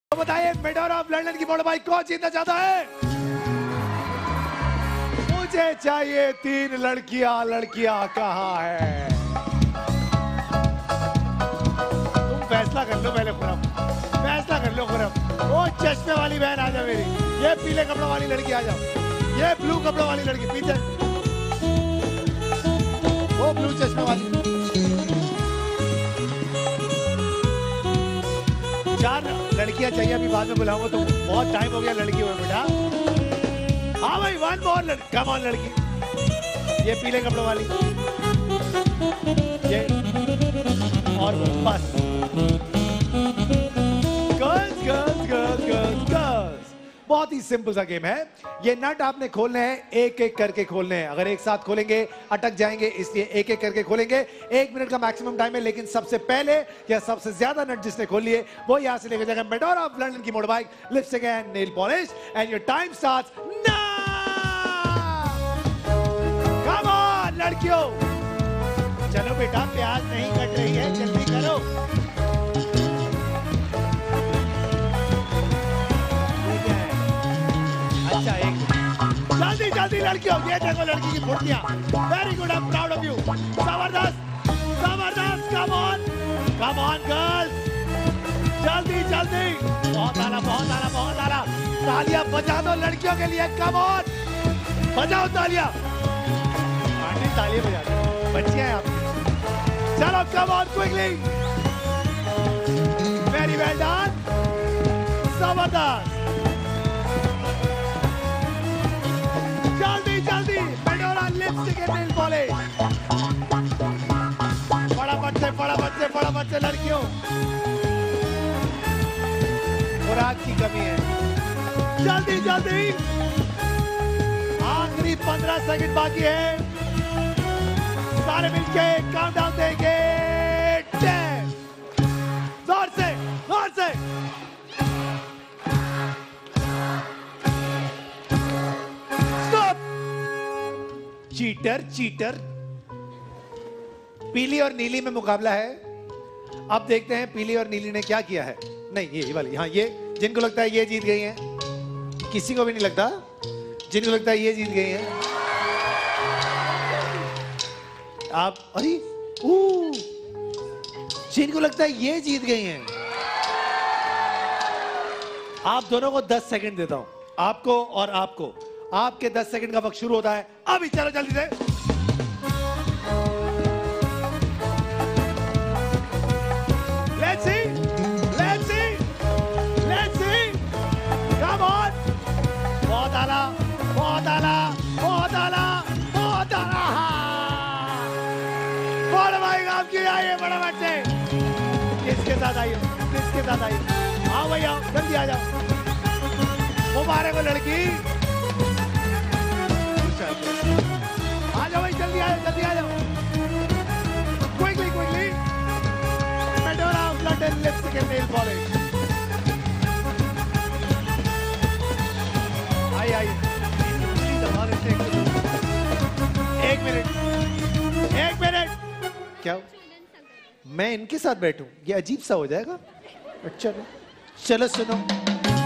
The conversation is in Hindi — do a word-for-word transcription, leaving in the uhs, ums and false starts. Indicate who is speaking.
Speaker 1: तो बताइए मेडोरा ऑफ लंदन की मोटर बाइक कौन जीतना चाहता है? मुझे चाहिए तीन लड़कियां। लड़कियां कहाँ है? तुम फैसला कर लो पहले खुरम, फैसला कर लो खुरम। वो चश्मे वाली बहन आ जाओ मेरी, ये पीले कपड़ों वाली लड़की आ जाओ, ये ब्लू कपड़ों वाली लड़की पीछे, वो ब्लू चश्मे वाली। चार लड़कियां चाहिए, अभी बाद में बुलाऊंगा, तो बहुत टाइम हो गया लड़की हुए बेटा। हाँ भाई, वन मोर लड़की, कम ऑन लड़की, ये पीले कपड़ों वाली, ये और बस। Girls girls girls girls girls बहुत ही सिंपल सा गेम है। ये नट आपने खोलने हैं, एक एक करके खोलने हैं। अगर एक साथ खोलेंगे अटक जाएंगे, इसलिए एक एक करके खोलेंगे। एक मिनट का मैक्सिमम टाइम है, लेकिन सबसे पहले या सबसे ज्यादा नट जिसने खोल लिए वो यहां से लेकर जाएगा मेडोरा ऑफ लंदन की motorbike, lipstick and nail polish. And your time starts now. Come on लड़कियों, चलो बेटा, प्याज नहीं कट रही है, जल्दी करो। अच्छा, एक जल्दी जल्दी लड़कियों, ये देखो लड़की की फुर्तियां। Very good, I am proud of you. जबरदस्त जबरदस्त, come on come on girls, जल्दी जल्दी। बहुत आला बहुत आला बहुत आला। तालियां बजा दो लड़कियों के लिए, कम ऑन बजाओ तालियां। आंटी तालियां बजा दो, बच्चियां हैं आप। चलो come on quickly, very well done, जबरदस्त। जल्दी जल्दी Medora lipstick and nail polish, फटाफट से फटाफट से फटाफट से लड़कियों, खुराक की कमी है, जल्दी जल्दी। आखिरी पंद्रह सेकंड बाकी है, सारे मिलके काउंटडाउन देंगे। टेन, जोर से जोर से। Cheater cheater. पीली और नीली में मुकाबला है। अब देखते हैं पीली और नीली ने क्या किया है। नहीं, ये वाली, हाँ, ये जिनको लगता है ये जीत गई हैं, किसी को भी नहीं लगता, जिनको लगता है ये जीत गई हैं। आप, अरे ओ, जिनको लगता है ये जीत गई हैं, आप दोनों को दस सेकंड देता हूं, आपको और आपको। आपके दस सेकंड का वक्त शुरू होता है अभी। चलो जल्दी से। Let's see, let's see, let's see. Come on. बहुत आला, बहुत आला, बहुत आला, बहुत आला। बड़ा भाई आपकी आइए, बड़ा बच्चे, किसके साथ आइए, किसके साथ आइए। आओ भाई आओ, जल्दी आ जाओ। मुबारक हो लड़की, आ जाओ भाई, जल्दी आ जाओ, जल्दी आ जाओ। Quickly quickly, Medora of London lipstick and nail polish. आइए आइए, एक मिनट एक मिनट। क्या मैं इनके साथ बैठूं? ये अजीब सा हो जाएगा। अच्छा चलो सुनो,